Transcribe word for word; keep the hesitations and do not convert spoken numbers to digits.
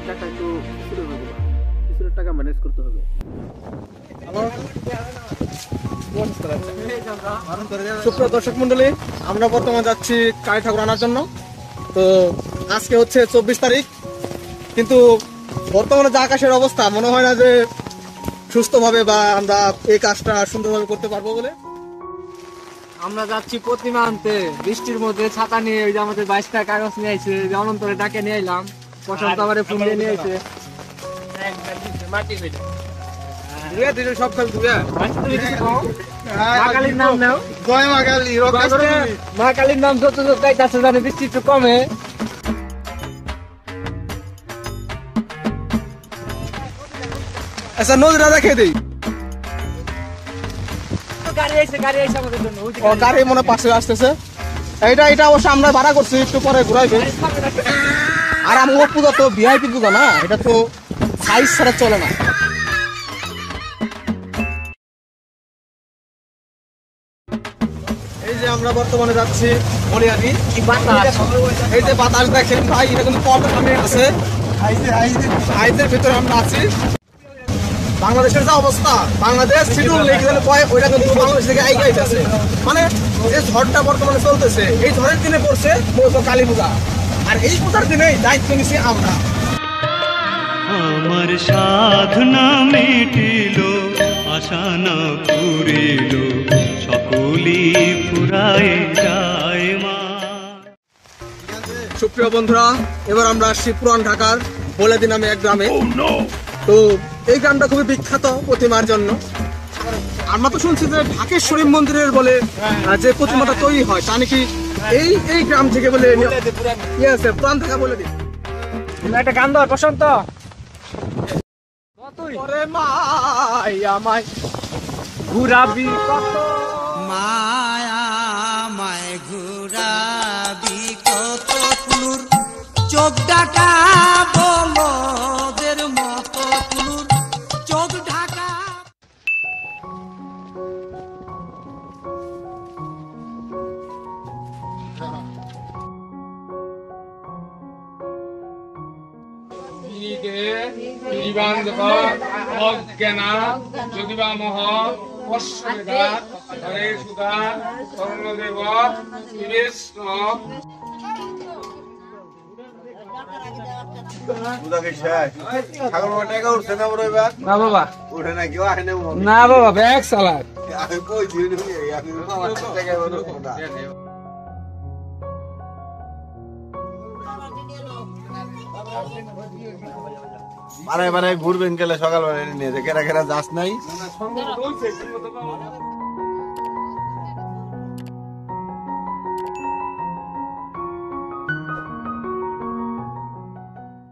টাকা একটু কিছুটা হবে কিছুটা টাকা ম্যানেজ করতে হবে। সুপ্রিয় দর্শক মন্ডলী, আমরা বর্তমানে যাচ্ছি কালী ঠাকুর আনার জন্য। তো আজকে হচ্ছে চব্বিশ তারিখ, কিন্তু বর্তমানে যে আকাশের অবস্থা মনে হয় না যে সুস্থভাবে বা আমরা এই কাজটা সুন্দরভাবে করতে পারবো বলে। আমরা যাচ্ছি প্রতিমা আনতে বৃষ্টির মধ্যে ছাতা নিয়ে। ওই যে আমাদের বাইশটা কাগজ নিয়ে আইছে, যে অনন্তরে ডাকে নিয়ে এলাম, প্রশান্ত আবারে ফুল দিয়ে নিয়ে আইছে। সব খেল মা কালীর নাম নাও, জয় মা কালী। মা কালীর নাম যত যত গাইতেছে জানে বৃষ্টি একটু কমে। আচ্ছা নদীটা দেখে দিই। গাড়ি মনে পাশে আসতেছে। এইটা এটা অবশ্য আমরা ভাড়া করছি, একটু পরে ঘুরাইবে। আর আমার পূজা তো ভিআইপি পূজা না, এটা তো সাইজ ছাড়া চলে না। এই যে আমরা বর্তমানে যাচ্ছি মরিয়ানি। এই যে বাতাস দেখেন ভাই, এটা কিন্তু পথের নামে আছে। হাইজের ভিতরে আমরা আছি। বাংলাদেশের যে অবস্থা, বাংলাদেশ শিডিউল লেগে গেলে ওইটা কিন্তু বাংলাদেশ থেকে আইগে আইতেছে। মানে যে ঝড়টা বর্তমানে চলতেছে, এই ঝড়ের দিনে পড়ছে মূলত কালী পূজা, আর এই পূজার দিনেই দায়িত্ব নিছি আমরা। আমার সাধনা মিটিল, আশা না পুরিল, সকলি ফুরায় যায় মা। সুপ্রিয় বন্ধুরা, এবার আমরা আসছি পুরান ঢাকার বলেদি নামে এক গ্রামে। তো এই গ্রামটা খুবই বিখ্যাত প্রতিমার জন্য। আমরা তো শুনছি যে ঢাকেশ্বরী মন্দিরের বলে যে প্রতিমাটা তৈরি হয়, তা নাকি এই এই গ্রাম থেকে বলে ইয়ে আছে, পুরান ঢাকা বলে দিই। একটা গান দাও প্রশান্ত। মায় ঘুরাবি কত, মায়া মায় ঘুরাবি কত, কুলুর চোখ ডাকা বলদের মতো, কুলুর চোখ ঢাকা। অজ্ঞানা যদিবা মহ পশ্চিমা হরে সুধা স্বর্ণদেব কৃষ্ণ। না বাবা, না বাবা, ব্যাগ সালাদ। বারে বারে ঘুরবেন গেলে সকালবেলা নিয়ে কেরা কেরা যাস নাই।